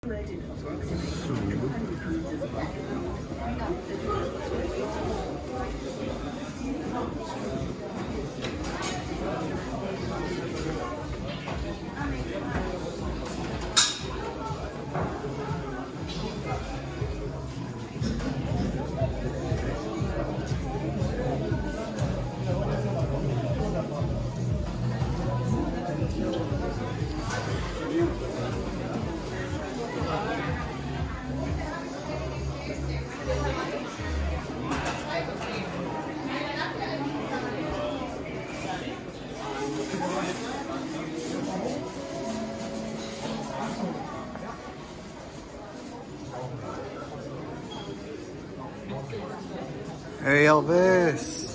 Hey Elvis.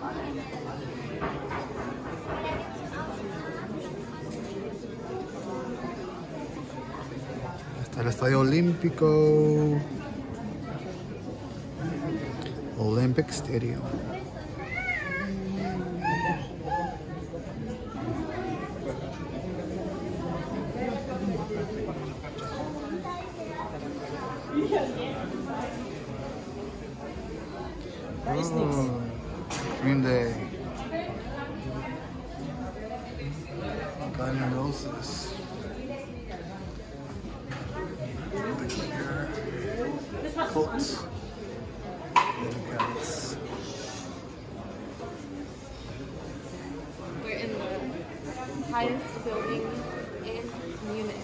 Está el estadio olímpico. Olympic Stadium. Oh, Green Day. Guns N' Roses. Colts. We're in the highest building in Munich.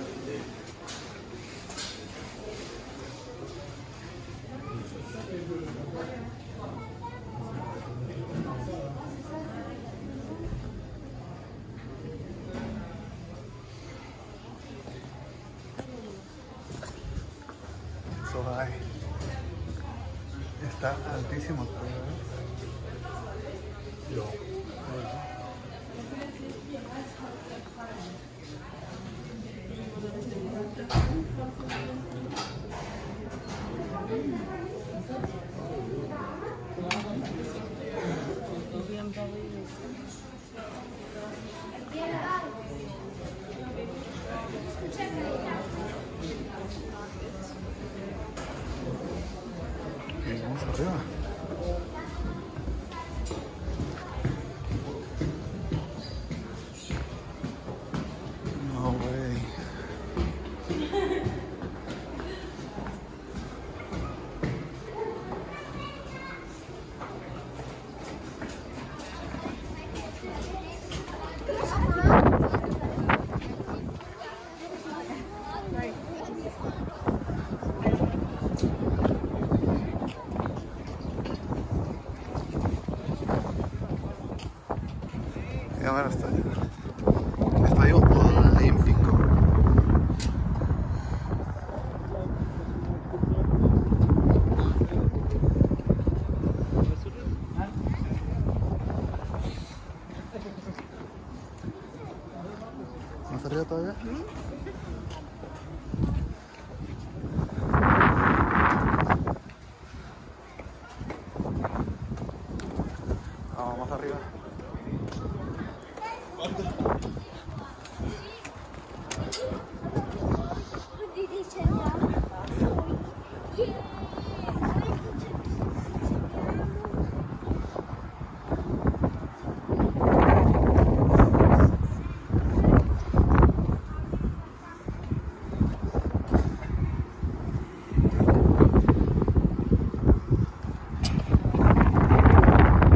So high. Está altísimo. Y vamos arriba. No way. Y ahora está el estadio olímpico. ¿Más arriba todavía? Vamos más arriba.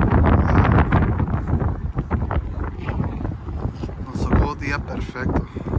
Nos tocó día perfecto.